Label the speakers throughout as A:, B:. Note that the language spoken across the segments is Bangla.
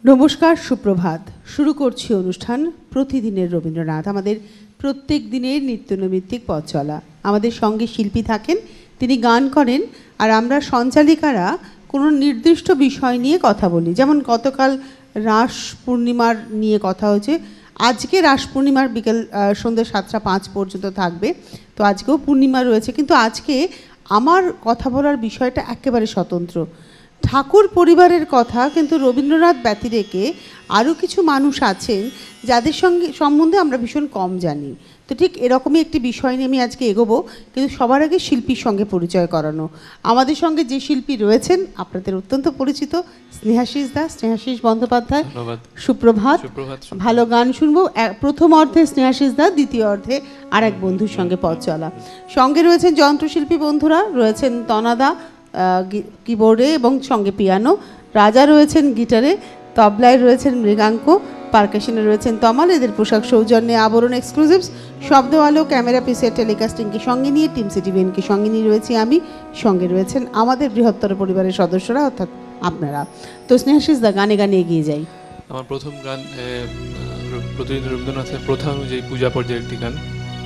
A: নমস্কার, সুপ্রভাত। শুরু করছি অনুষ্ঠান প্রতিদিনের রবীন্দ্রনাথ, আমাদের প্রত্যেক দিনের নিত্যনৈমিত্তিক পথ চলা। আমাদের সঙ্গে শিল্পী থাকেন, তিনি গান করেন, আর আমরা সঞ্চালিকারা কোনো নির্দিষ্ট বিষয় নিয়ে কথা বলি। যেমন গতকাল রাস পূর্ণিমার নিয়ে কথা হয়েছে, আজকে রাস পূর্ণিমার বিকেল সন্ধ্যে 7টা 5 পর্যন্ত থাকবে। তো আজকেও পূর্ণিমা রয়েছে, কিন্তু আজকে আমার কথা বলার বিষয়টা একেবারে স্বতন্ত্র। ঠাকুর পরিবারের কথা, কিন্তু রবীন্দ্রনাথ ব্যতি রেখে আরও কিছু মানুষ আছেন যাদের সঙ্গে সম্বন্ধে আমরা ভীষণ কম জানি। তো ঠিক এরকমই একটি বিষয় নিয়ে আমি আজকে এগোবো, কিন্তু সবার আগে শিল্পীর সঙ্গে পরিচয় করানো। আমাদের সঙ্গে যে শিল্পী রয়েছেন আপনাদের অত্যন্ত পরিচিত, স্নেহাশিস দা, স্নেহাশিস বন্দ্যোপাধ্যায়। সুপ্রভাত। ভালো গান শুনবো। প্রথম অর্ধে স্নেহাশিস দা, দ্বিতীয় অর্ধে আর এক বন্ধুর সঙ্গে পথ চলা। সঙ্গে রয়েছেন যন্ত্রশিল্পী বন্ধুরা, রয়েছেন তনাদা কিবোর্ডে এবং সঙ্গে পিয়ানো, রাজা রয়েছেন গিটারে, তবলায় রয়েছেন মৃগাঙ্ক, পারকাশনে রয়েছেন তমাল। এদের পোশাক সৌজন্যে আবরণ এক্সক্লুসিভস। শব্দ আলো ক্যামেরা পিসের টেলিকাস্টিংকে সঙ্গে নিয়ে টিম সিটিভিএনকে সঙ্গে নিয়ে রয়েছি আমি, সঙ্গে রয়েছেন আমাদের বৃহত্তর পরিবারের সদস্যরা অর্থাৎ আপনারা। তো স্নেহাশিস দা, গানে গানে এগিয়ে যাই।
B: আমার প্রথম গান প্রতিদিন রবীন্দ্রনাথের প্রথা অনুযায়ী পূজা পর্যায়ের একটি গান।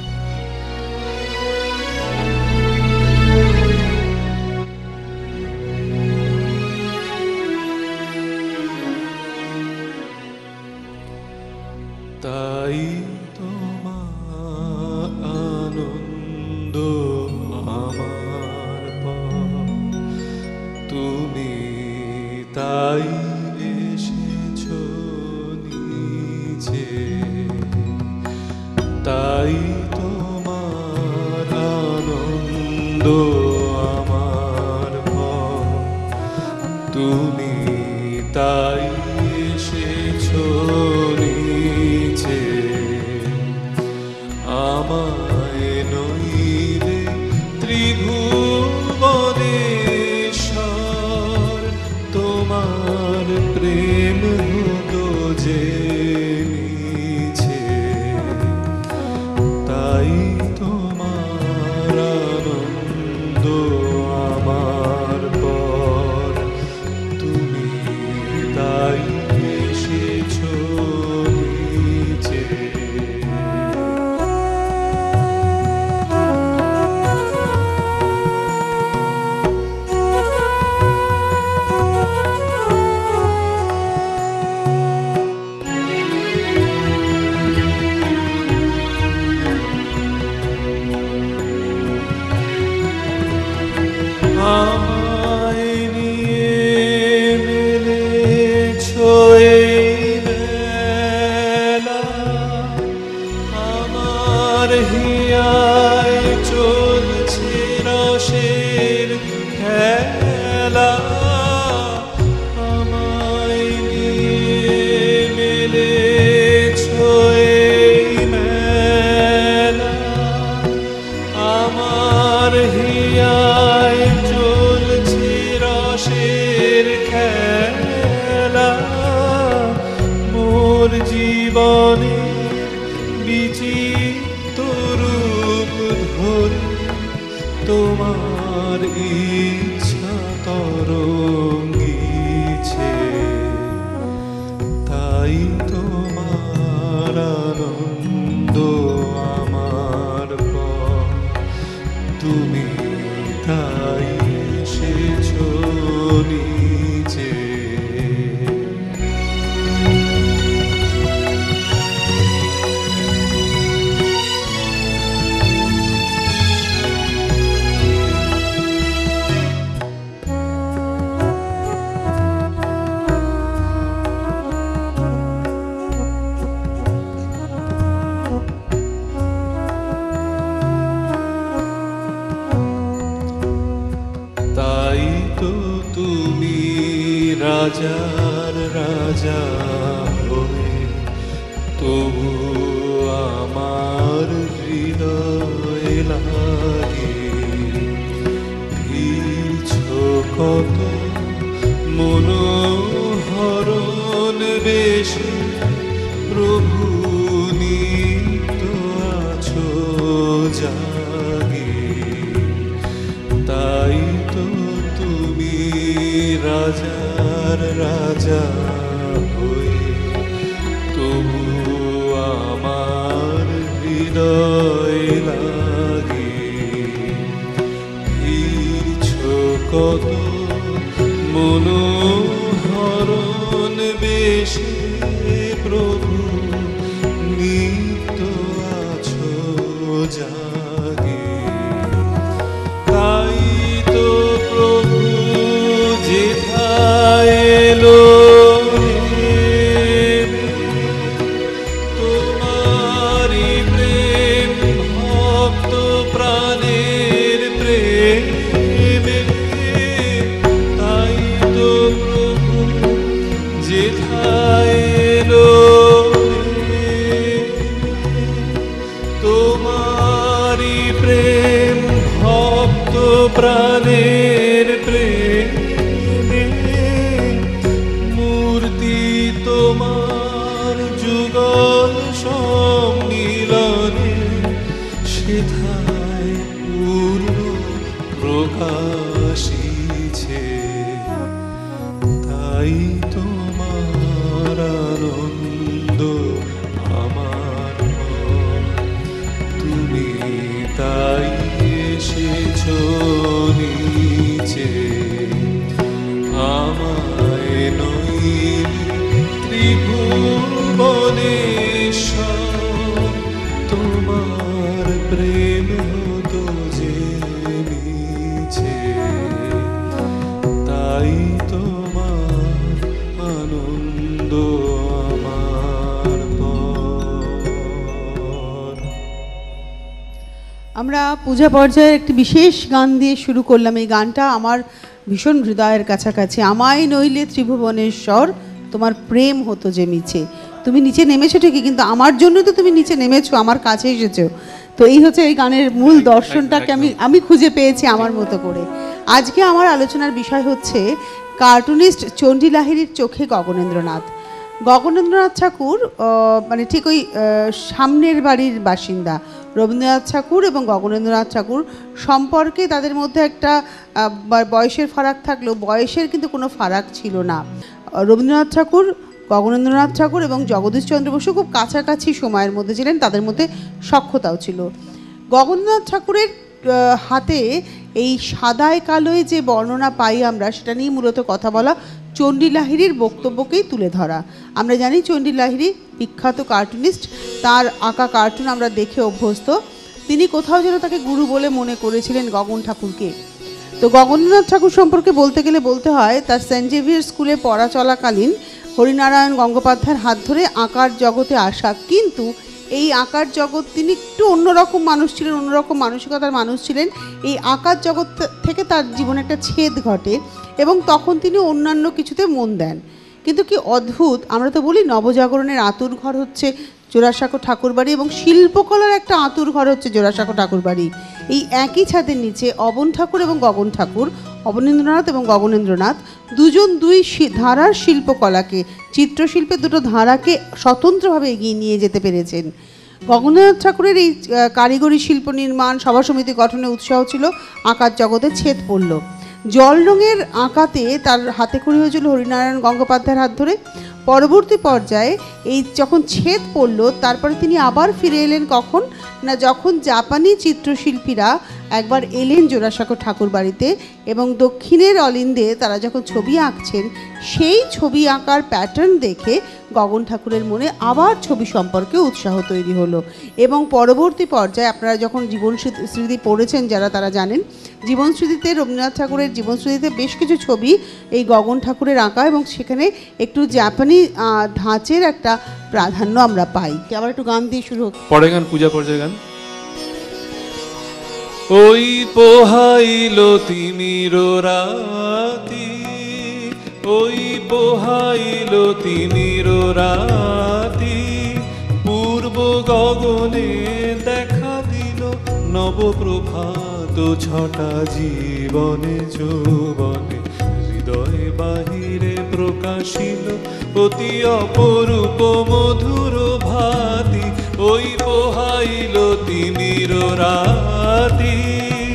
B: তাই তোমার আনন্দ আমার তুমি তাই এসেছো নিচে, তাই তোমার আনন্দ আমার তুমি তাই এসেছো নিচে। আমায় নইলে ত্রিভুবনেশ্বর তোমার প্রেম হতো যে মিছে, তাই তোমার আনন্দ আমার পর তুমি তাই এসেছো নিচে। আমায় নিয়ে মেলেছো এই বেলা, আমার হিয়ায় চলছে রসের খেলা। আমায় নিয়ে মেলেছো এই মেলা, আমার হিয়ায় চলছে রসের খেলা। মোর জীবনে বিচিত্র রূপ ধরে তোমার ইচ্ছা তরঙ্গিছে, তাই তোমার আনন্দ আমার পর তুমি তাই এসেছো নিচে। তাই তো তুমি রাজার রাজা হয়ে তবু আমার হৃদয় লাগে ভিড়ছো কত মনোহরণ বেশে। প্রভু নিত্য আছো জাগে, তাই তো তুমি রাজার রাজা
C: হয়ে, তবু আমার হৃদয় লাগে ফিরছো কত মনোহরণ বেশে প্রভু, নিত্য আছো জাগে। তাই তো প্রভু যেথায় এলো তোমারি প্রেম, ভক্ত প্রাণের প্রেমে। তাই তো প্রভু যেথায় এলো তোমারি প্রেম, ভক্ত প্রাণের প্রেমে। মূর্তি তোমার যুগল সম্মিলনে, সেথায় পূর্ণ প্রকাশিছে। তাই তোমার আনন্দ আমার মন, তুমি তাই এসেছো নিচে। আমায় নইলে ত্রিভুবনেশ্বর, তোমার প্রেম হতো যে নিচে। তাই তোমার আনন্দ আমার পর।
A: আমরা পূজা পর্যায়ের একটি বিশেষ গান দিয়ে শুরু করলাম। এই গানটা আমার ভীষণ হৃদয়ের কাছাকাছি। আমায় নইলে ত্রিভুবনেশ্বর, তোমার প্রেম হতো যে মিছে। তুমি নিচে নেমেছো ঠিকই, কিন্তু আমার জন্য তো তুমি নিচে নেমেছো, আমার কাছে এসেছো। তো এই হচ্ছে এই গানের মূল দর্শনটাকে আমি খুঁজে পেয়েছি আমার মতো করে। আজকে আমার আলোচনার বিষয় হচ্ছে কার্টুনিস্ট চণ্ডী লাহিড়ীর চোখে গগনেন্দ্রনাথ। গগনেন্দ্রনাথ ঠাকুর মানে ঠিক ওই সামনের বাড়ির বাসিন্দা। রবীন্দ্রনাথ ঠাকুর এবং গগনেন্দ্রনাথ ঠাকুর সম্পর্কে তাদের মধ্যে একটা বয়সের ফারাক থাকলেও বয়সের কিন্তু কোনো ফারাক ছিল না। রবীন্দ্রনাথ ঠাকুর, গগনেন্দ্রনাথ ঠাকুর এবং জগদীশচন্দ্র বসু খুব কাছাকাছি সময়ের মধ্যে ছিলেন, তাদের মধ্যে সখ্যতাও ছিল। গগনেন্দ্রনাথ ঠাকুরের হাতে এই সাদায় কালোয় যে বর্ণনা পাই আমরা, সেটা নিয়ে মূলত কথা বলা, চণ্ডী লাহিড়ীর বক্তব্যকেই তুলে ধরা। আমরা জানি চণ্ডী লাহিড়ী বিখ্যাত কার্টুনিস্ট, তার আঁকা কার্টুন আমরা দেখে অভ্যস্ত। তিনি কোথাও যেন তাকে গুরু বলে মনে করেছিলেন গগন ঠাকুরকে। তো গগনেন্দ্রনাথ ঠাকুর সম্পর্কে বলতে গেলে বলতে হয়, তার সেন্ট জেভিয়ার স্কুলে পড়া চলাকালীন হরিনারায়ণ গঙ্গোপাধ্যায়ের হাত ধরে আঁকার জগতে আসা। কিন্তু এই আঁকার জগৎ, তিনি একটু অন্যরকম মানুষ ছিলেন, অন্যরকম মানসিকতার মানুষ ছিলেন। এই আঁকার জগৎ থেকে তার জীবনে একটা ছেদ ঘটে এবং তখন তিনি অন্যান্য কিছুতে মন দেন। কিন্তু কি অদ্ভুত, আমরা তো বলি নবজাগরণের আতুর ঘর হচ্ছে জোড়াসাঁকো ঠাকুরবাড়ি এবং শিল্পকলার একটা আতুর ঘর হচ্ছে জোড়াসাঁকো ঠাকুরবাড়ি। এই একই ছাদের নিচে অবন ঠাকুর এবং গগন ঠাকুর, অবনীন্দ্রনাথ এবং গগনেন্দ্রনাথ দুজন দুই ধারার শিল্পকলাকে, চিত্রশিল্পের দুটো ধারাকে স্বতন্ত্রভাবে এগিয়ে নিয়ে যেতে পেরেছেন। গগনেন্দ্রনাথ ঠাকুরের এই কারিগরি শিল্প নির্মাণ, সভা সমিতি গঠনে উৎসাহ ছিল, আঁকার জগতে ছেদ পড়ল। জল রঙের আঁকাতে তার হাতে খড়ি হয়েছিল হরিনারায়ণ গঙ্গোপাধ্যায়ের হাত ধরে। পরবর্তী পর্যায়ে এই যখন ছেদ পড়ল, তারপরে তিনি আবার ফিরে এলেন কখন না, যখন জাপানি চিত্রশিল্পীরা একবার এলেন জোড়াসাঁকো ঠাকুর বাড়িতে এবং দক্ষিণের অলিন্দে তারা যখন ছবি আঁকছেন, সেই ছবি আঁকার প্যাটার্ন দেখে গগন ঠাকুরের মনে আবার ছবি সম্পর্কে উৎসাহ তৈরি হলো। এবং পরবর্তী পর্যায়ে আপনারা যখন জীবন স্মৃতি পড়েছেন যারা, তারা জানেন জীবন স্মৃতিতে, রবীন্দ্রনাথ ঠাকুরের জীবন স্মৃতিতে বেশ কিছু ছবি এই গগন ঠাকুরের আঁকা এবং সেখানে একটু জাপানি ধাঁচের একটা প্রাধান্য আমরা পাই। আবার একটু গান দিয়ে শুরু হোক।
B: পরে গান, পূজা পর্যায়ে গান।
C: ওই পোহাইল তিমির রাতি, ওই পোহাইল তিমির রাতি, পূর্ব গগনে দেখা দিল নবপ্রভাত ছটা জীবনে যৌবনে, হৃদয় বাহিরে প্রকাশিল অতি অপরূপ মধুর ভাতি। ওই পোহাইল তিমির রাতি,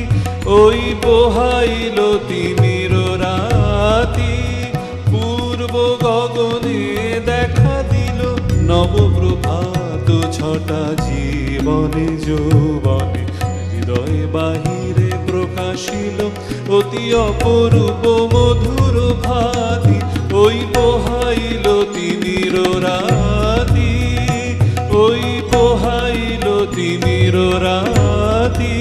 C: ওই পোহাইল তিমির রাতি, পূর্ব গগনে দেখা দিল নবপ্রভাত ছটা জীবনে যৌবনে হৃদয় বাহিরে প্রকাশিল অতি অপরূপ মধুর ভাতি ওই পোহাইল তিমির রাতি ওই পোহাইল তিমির রাতি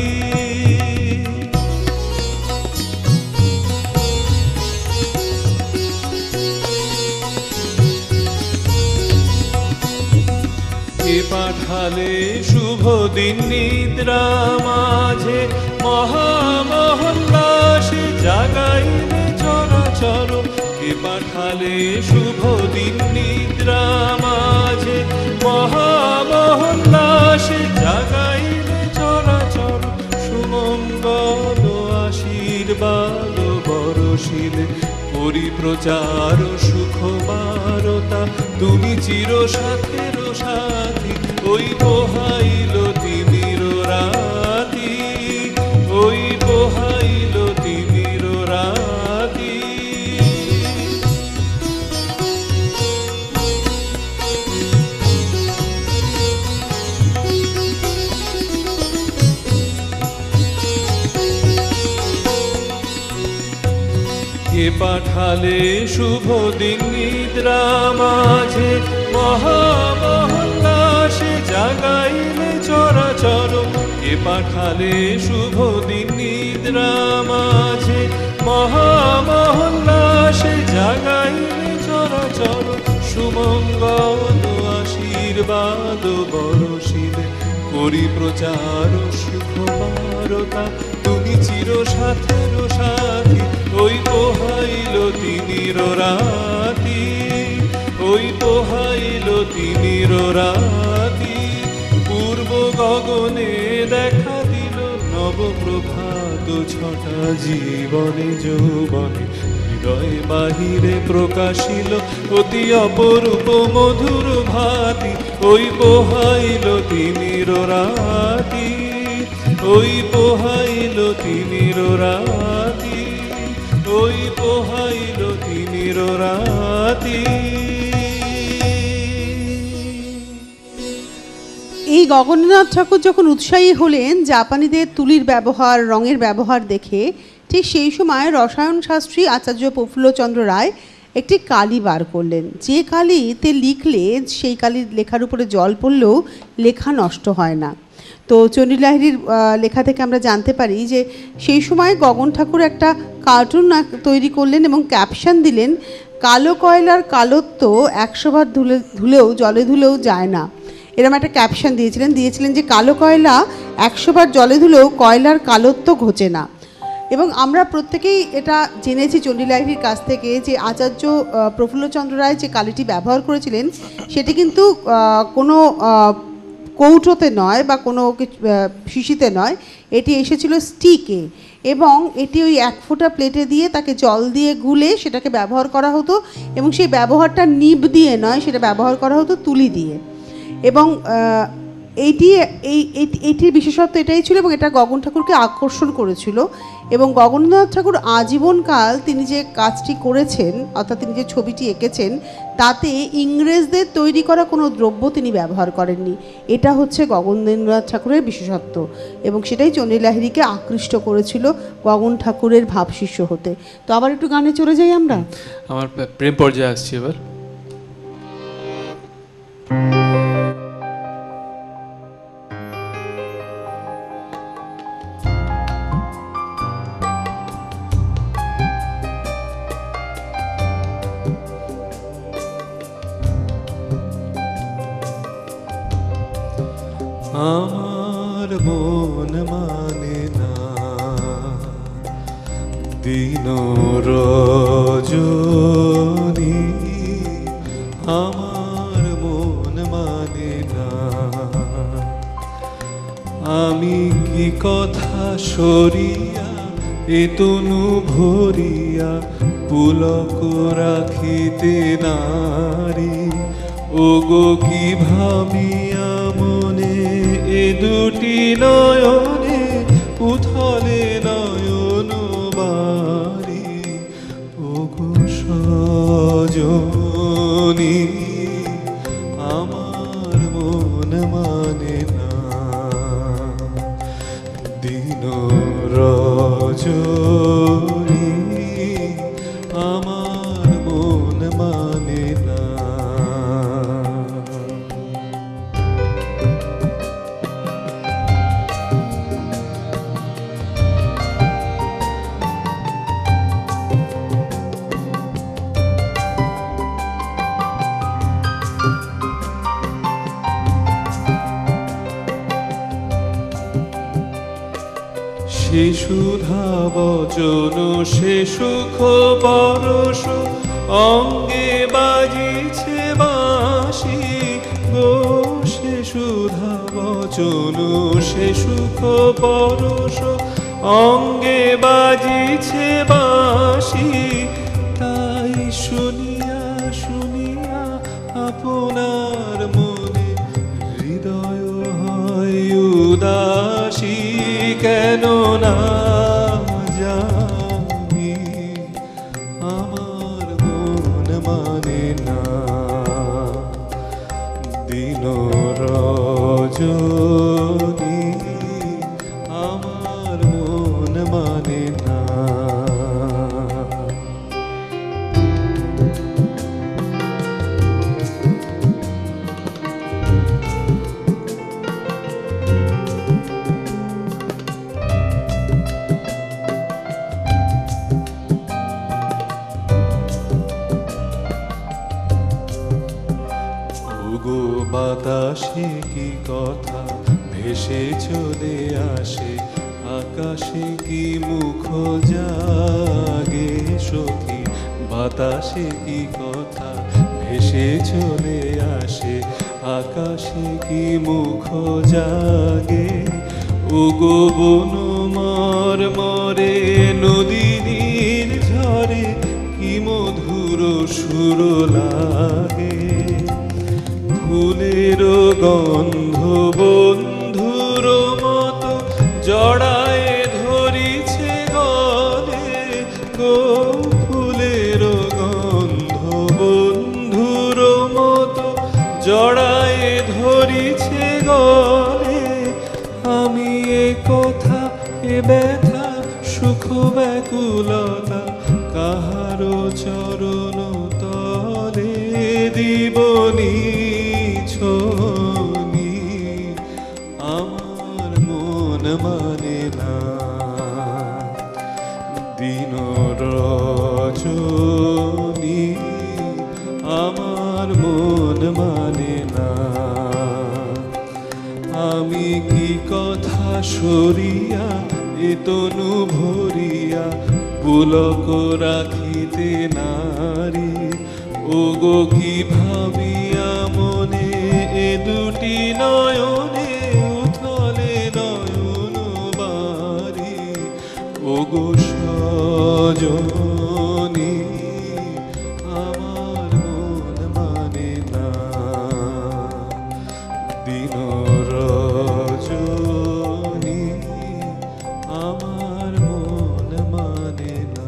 C: কে পাঠালে শুভ দিন নিদ্রা মাঝে মহামহল্লাসে জাগাইলে চরাচর কে পাঠালে শুভ দিন নিদ্রা মাঝে মহামহল্লাসে জাগাইলে চরাচর সুমঙ্গল আশীর্বাদ বরশিলে পরিপ্রচার সুখ বারতা তুমি চির সাথের সাথী ওই পোহাইল তিমির রাতি ওই পোহাইল তিমির রাতি কে পাঠালে শুভ দিন নিদ্রা মাঝে মহামহল্লাসে জাগাইলে চরাচর কে পাঠালে শুভ দিন নিদ্রা মাঝে মহামহল্লাসে জাগাইলে চরাচর সুমঙ্গল আশীর্বাদ বরশিলে পরিপ্রচার সুখ বারতা তুমি চির সাথের সাথী ওই পোহাইল তিমির রাতি ওই পোহাইল তিমির রাতি পূর্ব গগনে দেখা দিল নবপ্রভাত ছটা জীবনে যৌবনে হৃদয় বাহিরে প্রকাশিল অতি অপরূপ মধুর ভাতি ওই পোহাইল তিমির রাতি ওই পোহাইল তিমির রাতি ওই পোহাইল তিমির রাতি
A: এই গগনেন্দ্রনাথ ঠাকুর যখন উৎসাহী হলেন জাপানিদের তুলির ব্যবহার রঙের ব্যবহার দেখে ঠিক সেই সময় রসায়ন শাস্ত্রী আচার্য প্রফুল্লচন্দ্র রায় একটি কালি বার করলেন যে কালিতে লিখলে সেই কালির লেখার উপরে জল পড়লেও লেখা নষ্ট হয় না। তো চণ্ডী লাহিড়ীর লেখা থেকে আমরা জানতে পারি যে সেই সময় গগন ঠাকুর একটা কার্টুন তৈরি করলেন এবং ক্যাপশন দিলেন কালো কয়লার কালত্ব 100 বার ধুলেও জলে ধুলেও যায় না। এরকম একটা ক্যাপশন দিয়েছিলেন যে কালো কয়লা 100 বার জলে ধুলেও কয়লার কালত্ব ঘোচে না। এবং আমরা প্রত্যেকেই এটা জেনেছি চণ্ডী লাহিড়ীর কাছ থেকে যে আচার্য প্রফুল্লচন্দ্র রায় যে কালিটি ব্যবহার করেছিলেন সেটি কিন্তু কোনো কৌটোতে নয় বা কোনো শিশিতে নয়, এটি এসেছিল স্টিকে এবং এটি ওই 1 ফোঁটা প্লেটে দিয়ে তাকে জল দিয়ে গুলে সেটাকে ব্যবহার করা হতো এবং সেই ব্যবহারটা নিব দিয়ে নয়, সেটা ব্যবহার করা হতো তুলি দিয়ে। এবং এইটির বিশেষত্ব এটাই ছিল এবং এটা গগন ঠাকুরকে আকর্ষণ করেছিল। এবং গগনেন্দ্রনাথ ঠাকুর আজীবনকাল তিনি যে কাজটি করেছেন অর্থাৎ তিনি যে ছবিটি এঁকেছেন তাতে ইংরেজদের তৈরি করা কোনো দ্রব্য তিনি ব্যবহার করেননি। এটা হচ্ছে গগনেন্দ্রনাথ ঠাকুরের বিশেষত্ব এবং সেটাই চণ্ডী লাহিড়ীকে আকৃষ্ট করেছিল গগন ঠাকুরের ভাবশিষ্য হতে। তো আবার একটু গানে চলে যাই আমরা।
B: আমার প্রেম পর্যায়ে আসছি এবার।
C: আমার মন মানে না দিন রজনী, আমার মন মানে না আমি কি কথা সরিয়া এ তনু ভরিয়া পুলক রাখিতে নারী। ওগো কি ভাবিয়া মনে এ দুটি নয়নে উথলে নয়ন বাড়ি। ওগো সজ রজনী আমার মন মানে না, দিন রজনী আমার মন মানে না। সে সুধা বচন সে সুখ পরশ অঙ্গে বাজিছে বাঁশি গো, সে সুধা বচন সে সুখ পরশ অঙ্গে বাজিছে বাঁশি, তাই শুনিয়া শুনিয়া আপনার মনে হৃদয় হয় উদাসী, কেন না জানি আমার মন মানে না, দিন রজনী আমার মন মানে না। ওগো বাতাসে কি কথা ভেসে চলে আসে, আকাশে কি মুখ জাগে সখী, বাতাসে কি কথা ভেসে চলে আসে, আকাশে কি মুখ জাগে, ওগো বন মরে নদীর ঝরে কি মধুর সুর লাগে, ফুলের গন্ধ বন্ধুর মতো জড়ায় ধরিছে গলে গো, ফুলের গন্ধ বন্ধুর মতো জড়ায় ধরিছে গলে, আমি এ কথা এ ব্যথা সুখ ব্যাকুলতা কাহারো চরণ তলে দিবনি ছনি, আমার মন মানে না, দিন রজনী আমার মন মানে না। আমি কি কথা সরিয়া এ তনু ভরিয়া পুলক রাখিতে নারী, ওগো কি ভাবিয়া মনে এ দুটি নয়নে উথলে নয়ন বারি, ওগো সজনী আমার মন মানে না, দিন রজনী আমার মন মানে না।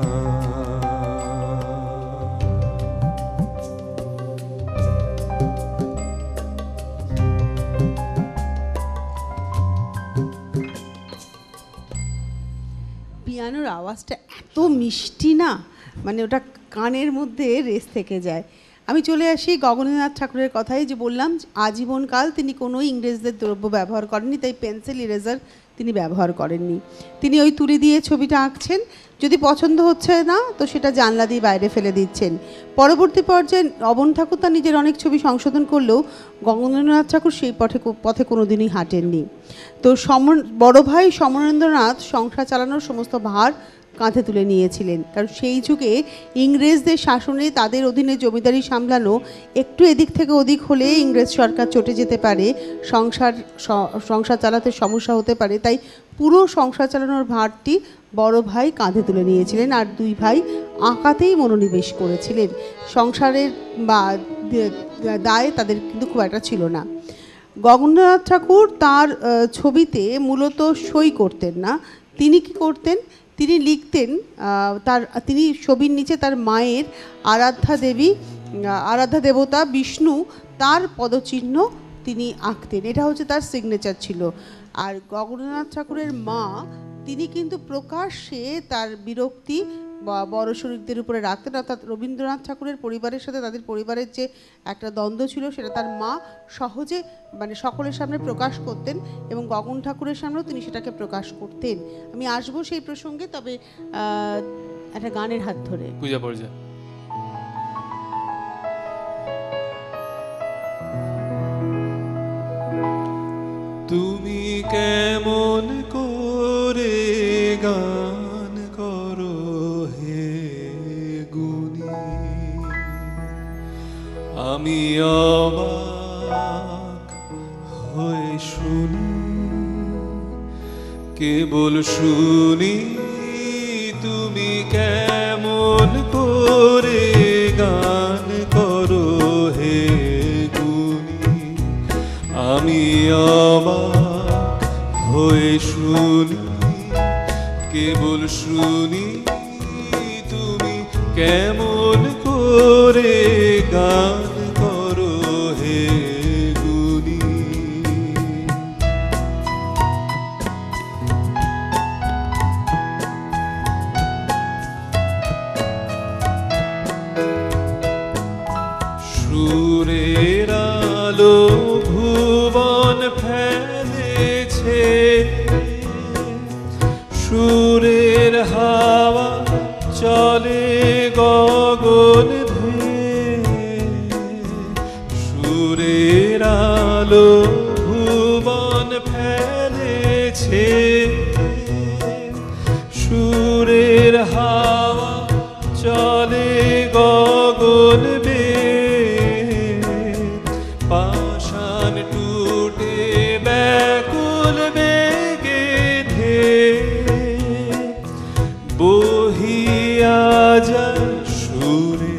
A: পিয়ানোর আওয়াজটা এত মিষ্টি না, মানে ওটা কানের মধ্যে রেস থেকে যায়। আমি চলে আসি গগনেন্দ্রনাথ ঠাকুরের কথাই, যে বললাম আজীবনকাল তিনি কোনো ইংরেজদের দ্রব্য ব্যবহার করেননি, তাই পেন্সিল ইরেজার তিনি ব্যবহার করেননি। তিনি ওই তুলি দিয়ে ছবিটা আঁকছেন, যদি পছন্দ হচ্ছে না তো সেটা জানলা দিয়ে বাইরে ফেলে দিচ্ছেন। পরবর্তী পর্যায়ে অবন ঠাকুর তার নিজের অনেক ছবি সংশোধন করলেও গগনেন্দ্রনাথ ঠাকুর সেই পথে কোনোদিনই হাঁটেননি। তো বড় ভাই সমরেন্দ্রনাথ সংসার চালানোর সমস্ত ভার কাঁধে তুলে নিয়েছিলেন, কারণ সেই যুগে ইংরেজদের শাসনে তাদের অধীনে জমিদারি সামলানো একটু এদিক থেকে ওদিক হলে ইংরেজ সরকার চটে যেতে পারে, সংসার চালাতে সমস্যা হতে পারে, তাই পুরো সংসার চালানোর ভারটি বড় ভাই কাঁধে তুলে নিয়েছিলেন, আর দুই ভাই আঁকাতেই মনোনিবেশ করেছিলেন। সংসারের বা দায় তাদের কিন্তু খুব একটা ছিল না। গগনেন্দ্রনাথ ঠাকুর তার ছবিতে মূলত সই করতেন না, তিনি কি করতেন, তিনি লিখতেন তিনি ছবির নিচে তার মায়ের আরাধ্যা দেবতা বিষ্ণু তার পদচিহ্ন তিনি আঁকতেন, এটা হচ্ছে তার সিগনেচার ছিল। আর গগনেন্দ্রনাথ ঠাকুরের মা তিনি কিন্তু প্রকাশ্যে তার বিরক্তি বড় শরীরদের উপরে রাখতেন, অর্থাৎ রবীন্দ্রনাথ ঠাকুরের পরিবারের সাথে তাদের পরিবারের যে একটা দ্বন্দ্ব ছিল সেটা তার মা সহজে সকলের সামনে প্রকাশ করতেন এবং গগন ঠাকুরের সামনেও তিনি সেটাকে প্রকাশ করতেন। আমি আসবো সেই প্রসঙ্গে, তবে একটা গানের হাত ধরে।
B: পূজা পর্যায়।
C: তুমি কেমন করে গান করো হে গুণী, আমি অবাক হয়ে শুনি, কেবল শুনি তুমি কেমন করে গান করো হে গুণী, আমি অবাক হয়ে শুনি, কেবল শুনি তুমি কেমন করে গান করো হে গুণী। সুরের আলো ভুবন ফেলেছে, সুরের হাওয়া চলে গগন ধেয়ে, সুরের আলো ভুবন ফেলেছে, সুরের হাওয়া চলে গগন বেয়ে, পাষাণ টুটে ব্যাকুল বেগে ধেয়ে বহিয়া যায় সুরে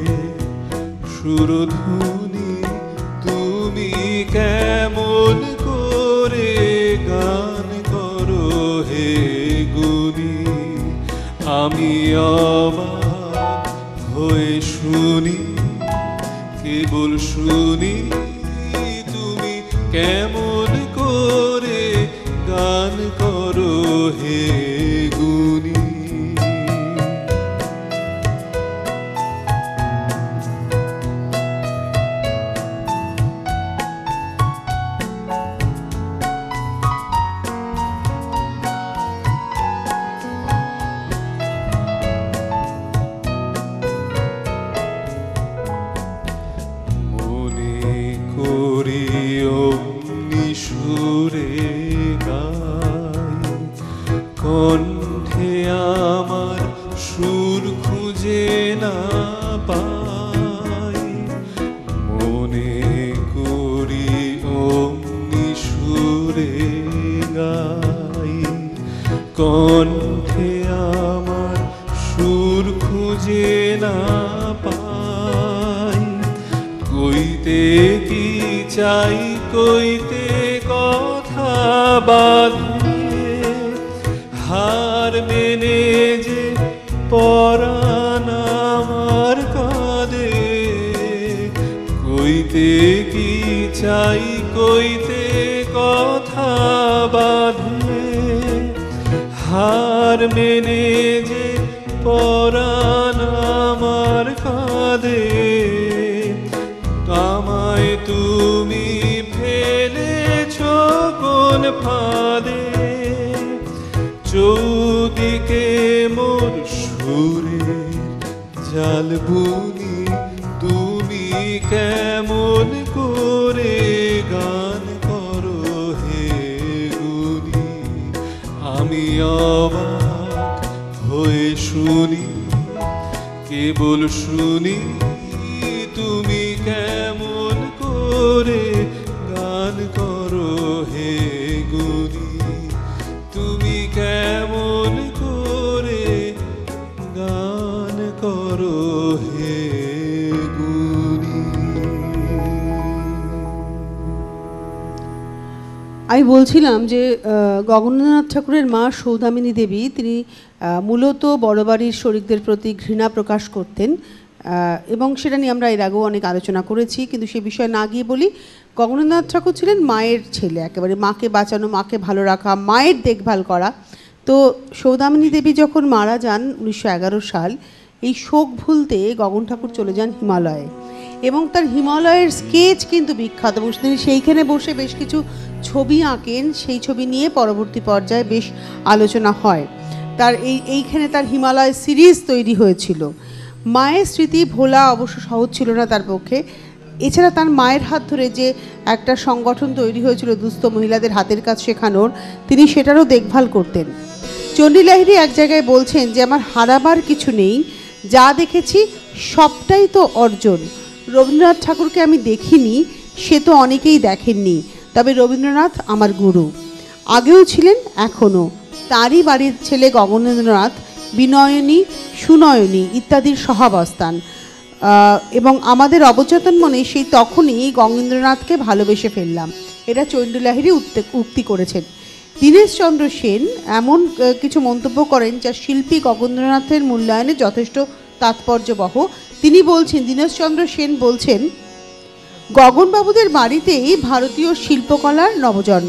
C: সুরধুনি, তুমি কেমন করে গান করো হে গুণী, আমি অবাক হয়ে শুনি, কেবল শুনি তুমি কেমন করে গান করো হে গুণী। সুরে গাই, কণ্ঠে আমার সুর খুঁজে না পাই, মনে করি অমনি সুরে গাই, কণ্ঠে আমার সুর খুঁজে না পাই, কইতে কি চাই কইতে কথা বাঁধে, হার মেনে যে পরাণ আমার কাঁদে, কইতে কি চাই কইতে কথা বাঁধে, হার মেনে যে পরাণ আমার কাঁদে, আমায় তুমি ফেলেছ কোন ফাঁদে, চৌদিকে মোর সুরের জাল বুনি, তুমি কেমন করে গান করো হে গুণী, আমি অবাক হয়ে শুনি, কেবল শুনি তুমি কেমন করে গান করো হে গুণী, তুমি কেমন করে গান করো হে গুণী।
A: আমি বলছিলাম যে গগনেন্দ্রনাথ ঠাকুরের মা সৌদামিনী দেবী তিনি মূলত বড় বাড়ির শরিকদের প্রতি ঘৃণা প্রকাশ করতেন, এবং সেটা নিয়ে আমরা এর আগেও অনেক আলোচনা করেছি, কিন্তু সে বিষয়ে না গিয়ে বলি গগনেন্দ্রনাথ ঠাকুর ছিলেন মায়ের ছেলে, একেবারে মাকে বাঁচানো, মাকে ভালো রাখা, মায়ের দেখভাল করা। তো সৌদামিনী দেবী যখন মারা যান 1911 সাল, এই শোক ভুলতে গগন ঠাকুর চলে যান হিমালয়ে, এবং তার হিমালয়ের স্কেচ কিন্তু বিখ্যাত, এবং তিনি সেইখানে বসে বেশ কিছু ছবি আঁকেন, সেই ছবি নিয়ে পরবর্তী পর্যায়ে বেশ আলোচনা হয়। তার এইখানে তার হিমালয় সিরিজ তৈরি হয়েছিল। মায়ের স্মৃতি ভোলা অবশ্য সহজ ছিল না তার পক্ষে। এছাড়া তার মায়ের হাত ধরে যে একটা সংগঠন তৈরি হয়েছিল দুস্থ মহিলাদের হাতের কাজ শেখানোর, তিনি সেটারও দেখভাল করতেন। চণ্ডী লাহিড়ী এক জায়গায় বলছেন যে আমার হারাবার কিছু নেই, যা দেখেছি সবটাই তো অর্জন। রবীন্দ্রনাথ ঠাকুরকে আমি দেখিনি, সে তো অনেকেই দেখেননি, তবে রবীন্দ্রনাথ আমার গুরু, আগেও ছিলেন এখনও। তারই বাড়ির ছেলে গগনেন্দ্রনাথ বিনয়নী, সুনয়নী ইত্যাদির সহাবস্থান, এবং আমাদের অবচেতন মনে সেই তখনই গগনেন্দ্রনাথকে ভালোবেসে ফেললাম, এটা চণ্ডী লাহিড়ী উক্তি করেছেন। দীনেশচন্দ্র সেন এমন কিছু মন্তব্য করেন যা শিল্পী গগনেন্দ্রনাথের মূল্যায়নে যথেষ্ট তাৎপর্যবহ। তিনি বলছেন, দীনেশচন্দ্র সেন বলছেন, গগনবাবুদের বাড়িতেই ভারতীয় শিল্পকলার নবজন্ম।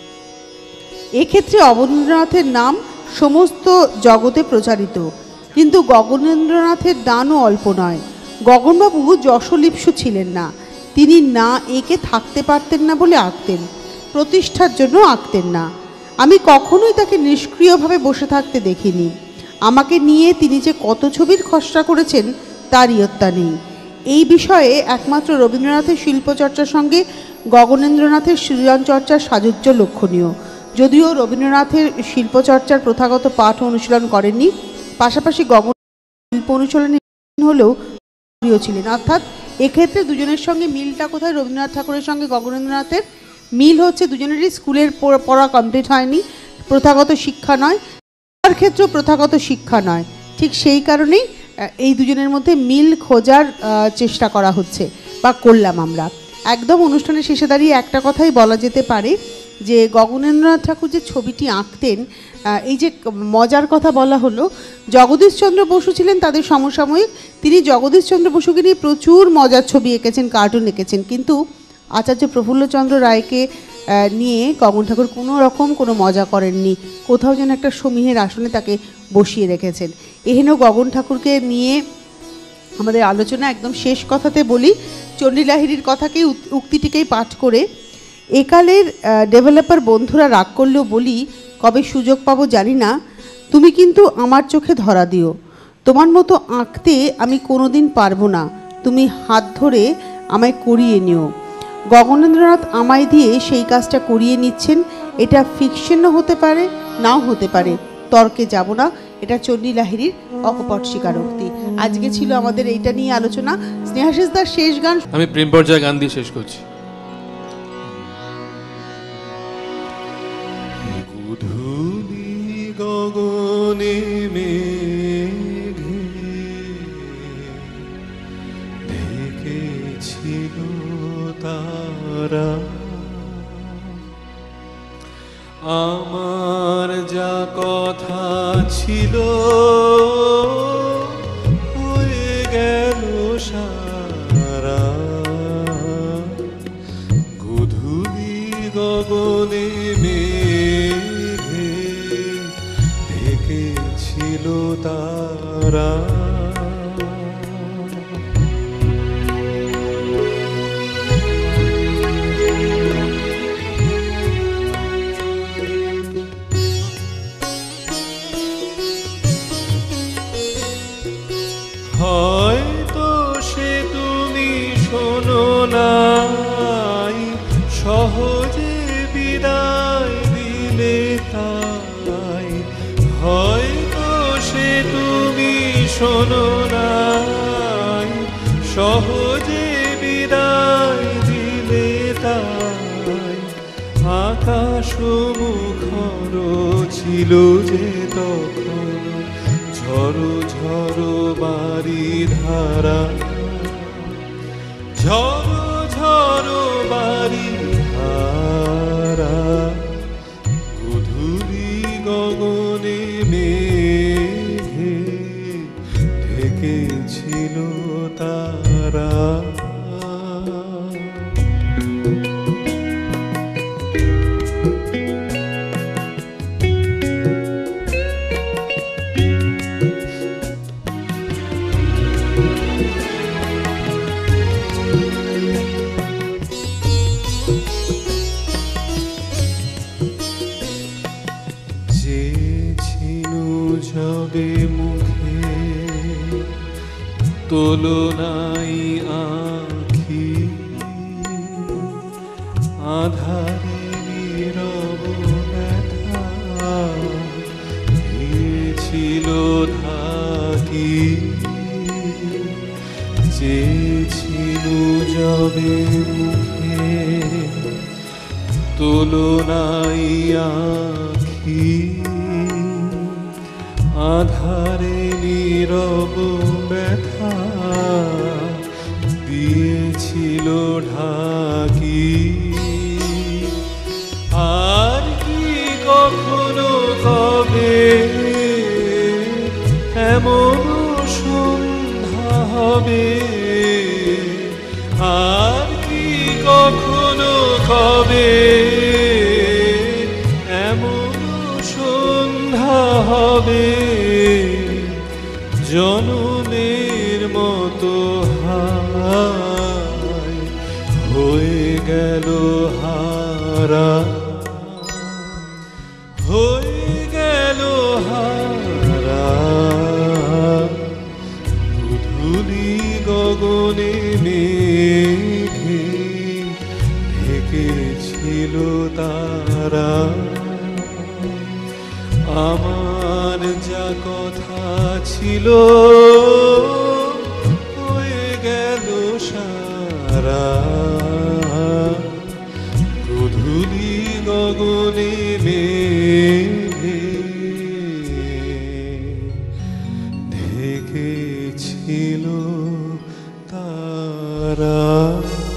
A: এক্ষেত্রে অবনীন্দ্রনাথের নাম সমস্ত জগতে প্রচারিত, কিন্তু গগনেন্দ্রনাথের দানও অল্প নয়। গগনবাবু যশলিপ্সু ছিলেন না, তিনি না এঁকে থাকতে পারতেন না বলে আঁকতেন, প্রতিষ্ঠার জন্য আঁকতেন না। আমি কখনোই তাকে নিষ্ক্রিয়ভাবে বসে থাকতে দেখিনি। আমাকে নিয়ে তিনি যে কত ছবির খসড়া করেছেন তার ইয়ত্তা নেই। এই বিষয়ে একমাত্র রবীন্দ্রনাথের শিল্পচর্চার সঙ্গে গগনেন্দ্রনাথের সৃজনচর্চার সাযুজ্য লক্ষণীয়। যদিও রবীন্দ্রনাথের শিল্পচর্চার প্রথাগত পাঠ অনুশীলন করেননি, পাশাপাশি গগন শিল্প অনুশীলনে হলেও প্রিয় ছিলেন। অর্থাৎ এক্ষেত্রে দুজনের সঙ্গে মিলটা কোথায়? রবীন্দ্রনাথ ঠাকুরের সঙ্গে গগনেন্দ্রনাথের মিল হচ্ছে দুজনেরই স্কুলের পড়া কমপ্লিট হয়নি, প্রথাগত শিক্ষা নয়, তার ক্ষেত্রেও প্রথাগত শিক্ষা নয়। ঠিক সেই কারণেই এই দুজনের মধ্যে মিল খোঁজার চেষ্টা করা হচ্ছে বা করলাম আমরা। একদম অনুষ্ঠানের শেষে দাঁড়িয়ে একটা কথাই বলা যেতে পারে যে গগনেন্দ্রনাথ ঠাকুর যে ছবিটি আঁকতেন, এই যে মজার কথা বলা হলো, জগদীশচন্দ্র বসু ছিলেন তাদের সমসাময়িক। তিনি জগদীশচন্দ্র বসুকে নিয়ে প্রচুর মজার ছবি এঁকেছেন, কার্টুন এঁকেছেন, কিন্তু আচার্য প্রফুল্লচন্দ্র রায়কে নিয়ে গগন ঠাকুর কোনো রকম কোনো মজা করেননি। কোথাও যেন একটা সমীহের আসনে তাকে বসিয়ে রেখেছেন। এহেন গগন ঠাকুরকে নিয়ে আমাদের আলোচনা একদম শেষ কথাতে বলি, চণ্ডী লাহিড়ীর কথাকেই উক্তিটিকেই পাঠ করে, একালের ডেভেলপার বন্ধুরা রাগ করলেও বলি, কবে সুযোগ পাবো জানি না, তুমি কিন্তু আমার চোখে ধরা দিও। তোমার মতো আঁকতে আমি কোনোদিন পারবো না, তুমি হাত ধরে আমায় করিয়ে নিও। গগনেন্দ্রনাথ আমায় দিয়ে সেই কাজটা করিয়ে নিচ্ছেন। এটা ফিকশনও হতে পারে, নাও হতে পারে, তর্কে যাব না। এটা চণ্ডী লাহিড়ীর অকপট স্বীকারোক্তি। আজকে ছিল আমাদের এইটা নিয়ে আলোচনা। স্নেহাশিস দার শেষ গান
B: আমি প্রেম পর্যায়ে গান দিয়ে শেষ করছি।
C: গগনে মেঘে ঢেকেছিল তারা, আমার যা কথা ছিল হয়ে গেল সারা। গধূলি গগনে মেঘে ঢেকেছিল তারা, হয়তো সে তুমি শোনো নাই, সহজে বিদায় দিলে তাই। হয়তো সে তুমি শোনো নাই, সহজে বিদায় দিলে তাই। আকাশ মুখর ছিল যে তখন ঝড়ো ঝড়ো বাড়ি ধারা, ঝড়ো ঝড়ো বাড়ি ধারা। যবে মুখে তুলনাই আঁখি আধারে নীরব ব্যথা দিয়েছিল ঢাকি চেয়েছিল যবে মুখে তুলনাই আঁখি আধারে নীরব ব্যথা দিয়েছিল ঢাকি আর কি কখনো কবে এমন সন্ধ্যা হবে আর কি কখনো কবে এমন সন্ধ্যা হবে জনমের মতো হায় হয়ে গেল হারা হয়ে গেল হারা ধুধুলি গগনে মেঘে ঢেকেছিল তারা আমার যা কথা ছিল হয়ে গেল সারা গধূলি গগনে মেঘে ঢেকেছিল তারা।